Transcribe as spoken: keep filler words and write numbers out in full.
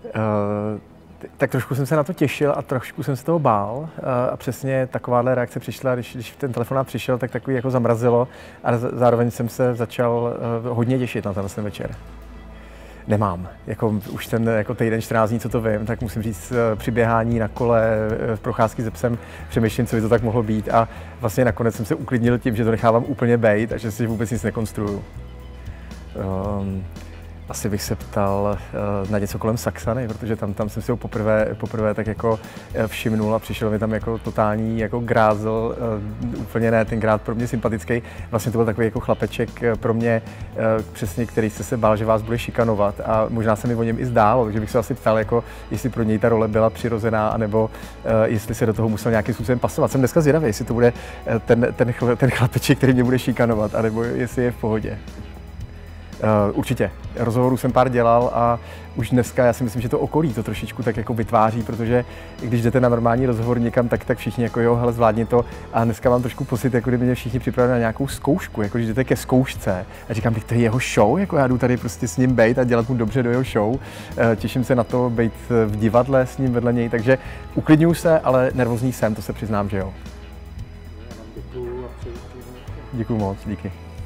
Uh, tak trošku jsem se na to těšil a trošku jsem se toho bál. Uh, a přesně takováhle reakce přišla, když, když ten telefonát přišel, tak takový jako zamrazilo a zároveň jsem se začal uh, hodně těšit na tenhle večer. Nemám. Jako už ten jako týden, čtrnáct dní, co to vím, tak musím říct při běhání na kole, v procházky se psem přemýšlím, co by to tak mohlo být a vlastně nakonec jsem se uklidnil tím, že to nechávám úplně bejt a že si vůbec nic nekonstruuju. Um, asi bych se ptal uh, na něco kolem Saxany, protože tam, tam jsem si ho poprvé, poprvé tak jako všimnul a přišel mi tam jako totální jako grázel, uh, úplně ne tenkrát pro mě sympatický. Vlastně to byl takový jako chlapeček pro mě uh, přesně, který jste se bál, že vás bude šikanovat a možná se mi o něm i zdálo, takže bych se asi ptal, jako, jestli pro něj ta role byla přirozená, anebo uh, jestli se do toho musel nějakým způsobem pasovat. Jsem dneska zvědavý, jestli to bude uh, ten, ten, chl, ten chlapeček, který mě bude šikanovat, anebo jestli je v pohodě. Uh, určitě. Rozhovorů jsem pár dělal a už dneska já si myslím, že to okolí to trošičku tak jako vytváří, protože když jdete na normální rozhovor někam, tak, tak všichni jako jo, hele, zvládni to a dneska mám trošku pocit, jako kdyby mě všichni připravili na nějakou zkoušku, jako když jdete ke zkoušce a říkám, to je jeho show, jako já jdu tady prostě s ním bejt a dělat mu dobře do jeho show. Uh, těším se na to bejt v divadle s ním vedle něj, takže uklidňuju se, ale nervózní jsem, to se přiznám, že jo. Děkuju a přeji. Děkuju moc, díky.